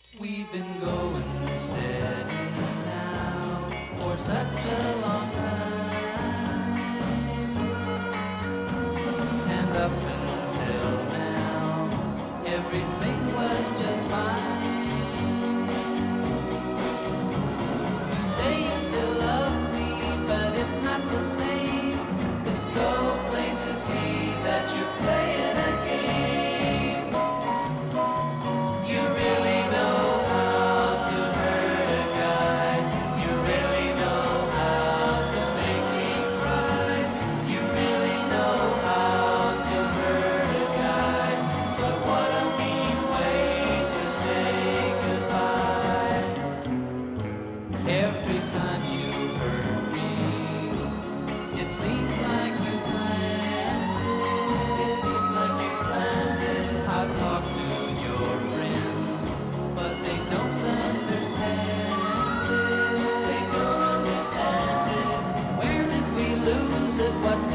We've been going steady now for such a long time, and up until now, everything was just fine. You say you still love me, but it's not the same. It's so plain to see that you're playing a game. You really know how to hurt a guy. You really know how to make me cry. You really know how to hurt a guy. But what a mean way to say goodbye. Every time you hurt me, it seems like you planned it. It seems like you planned it. I've talked to your friends, but they don't understand it. They don't understand it. Where did we lose it? What